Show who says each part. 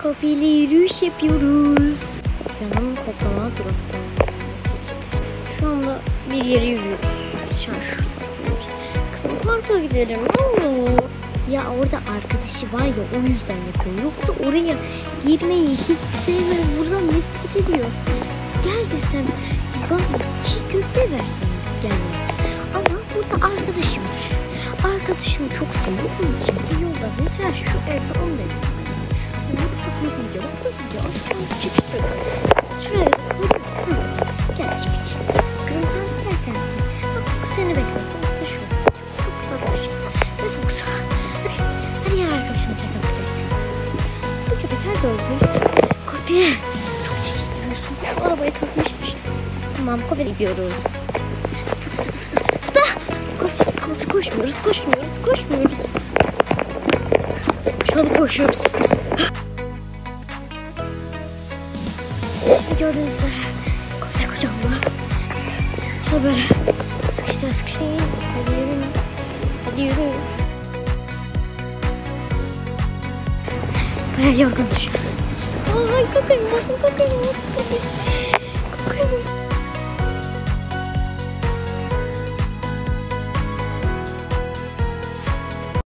Speaker 1: Kafeyle yürüyüş yapıyoruz. Kafenin koklama duraksağı. Şu anda bir yere yürüyoruz. Şuradan yürüyoruz. Kızım parka gidelim ne olur. Ya orada arkadaşı var ya o yüzden yapıyor. Yoksa oraya girmeyi hiç sevmez. Buradan nefret ediyor. Gel desem bana çiğ köfte versen gelmez. Ama burada arkadaşım var. Arkadaşını çok seviyor. Onun için bir yolda mesela şu evde 10 dakika. Bak nasıl gidiyor? Bak nasıl gidiyor? Aşağı çıkıştır. Şuraya koyalım. Gel gittik. Kızım gel. Bak seni bekliyorum. Bak şu. Çok tatlı bir şey. Ve çok sağ. Hadi yer arkadaşını tekrar gidelim. Bu köpekler gördünüz. Kafeye. Çok çekiştiriyorsun. Şu arabaya takmışmış. Tamam kafeye gidiyoruz. Fıtı. Kafe koşmuyoruz. Şu an koşuyoruz. Gördüğünüz üzere kafe kucağımda. Şöyle böyle sıkıştı. Hadi yürü. Bayağı yorgun düşüyor. Ay kakayım basın.